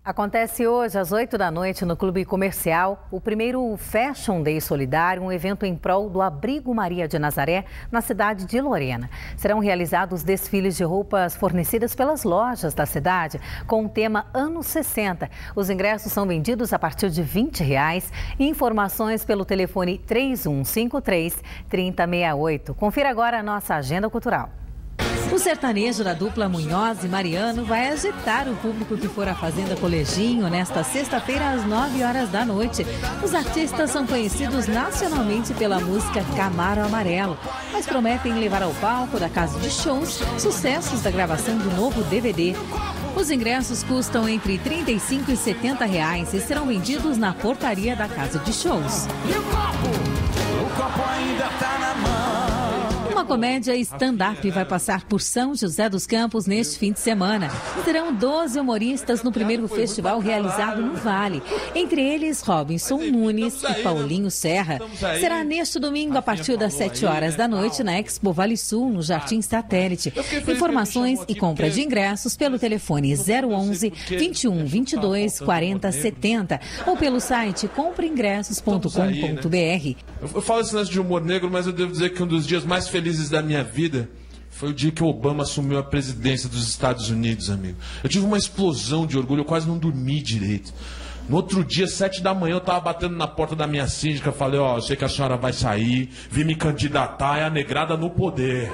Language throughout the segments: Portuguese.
Acontece hoje, às 8 da noite, no Clube Comercial, o primeiro Fashion Day Solidário, um evento em prol do Abrigo Maria de Nazaré, na cidade de Lorena. Serão realizados desfiles de roupas fornecidas pelas lojas da cidade, com o tema Anos 60. Os ingressos são vendidos a partir de R$20. Informações pelo telefone 3153-3068. Confira agora a nossa agenda cultural. O sertanejo da dupla Munhoz e Mariano vai agitar o público que for à Fazenda Colejinho nesta sexta-feira às 9 horas da noite. Os artistas são conhecidos nacionalmente pela música Camaro Amarelo, mas prometem levar ao palco da casa de shows sucessos da gravação do novo DVD. Os ingressos custam entre R$35 e R$70 e serão vendidos na portaria da casa de shows. E o copo? O copo ainda tá na mão. Uma comédia stand-up vai passar por São José dos Campos neste fim de semana. Serão 12 humoristas no primeiro festival realizado no Vale. Entre eles, Robinson Nunes e Paulinho Serra. Será neste domingo, a partir das 7 horas da noite, na Expo Vale Sul, no Jardim Satélite. Informações e compra de ingressos pelo telefone 011 21 22 40 70 ou pelo site compraingressos.com.br. Eu falo esse lance de humor negro, mas eu devo dizer que um dos dias mais felizes da minha vida foi o dia que o Obama assumiu a presidência dos Estados Unidos, amigo. Eu tive uma explosão de orgulho, eu quase não dormi direito. No outro dia, 7 da manhã, eu tava batendo na porta da minha síndica, falei, eu sei que a senhora vai sair, vim me candidatar, é a negrada no poder.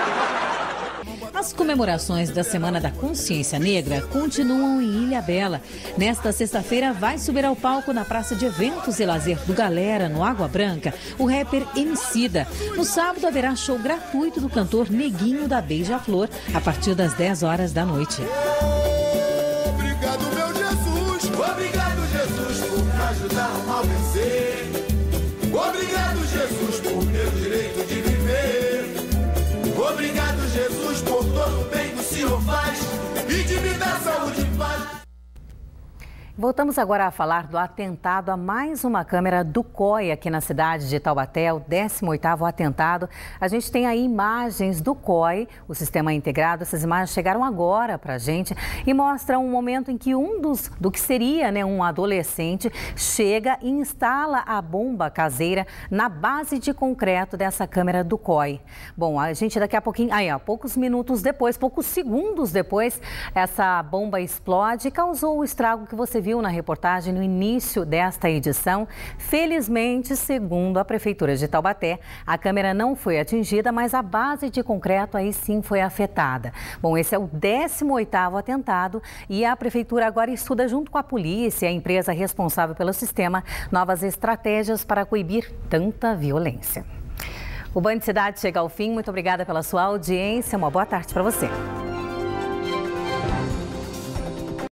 As comemorações da Semana da Consciência Negra continuam em Ilhabela. Nesta sexta-feira vai subir ao palco na Praça de Eventos e Lazer do Galera, no Água Branca, o rapper Emicida. No sábado haverá show gratuito do cantor Neguinho da Beija-Flor, a partir das 10 horas da noite. Obrigado, meu Jesus. Obrigado, Jesus, por me ajudar a mal vencer. Obrigado, Jesus, por ter o direito de viver. Obrigado, Jesus, por todo o bem que o Senhor faz e de me dar saúde e paz. Voltamos agora a falar do atentado a mais uma câmera do COI aqui na cidade de Taubaté, o 18º atentado. A gente tem aí imagens do COI, o sistema integrado. Essas imagens chegaram agora para a gente e mostram um momento em que do que seria, um adolescente chega e instala a bomba caseira na base de concreto dessa câmera do COI. Bom, a gente daqui a pouquinho, poucos minutos depois, poucos segundos depois, essa bomba explode e causou o estrago que você viu na reportagem no início desta edição. Felizmente, segundo a Prefeitura de Taubaté, a câmera não foi atingida, mas a base de concreto aí sim foi afetada. Bom, esse é o 18º atentado e a Prefeitura agora estuda junto com a polícia e a empresa responsável pelo sistema novas estratégias para coibir tanta violência. O Band Cidade chega ao fim. Muito obrigada pela sua audiência. Uma boa tarde para você.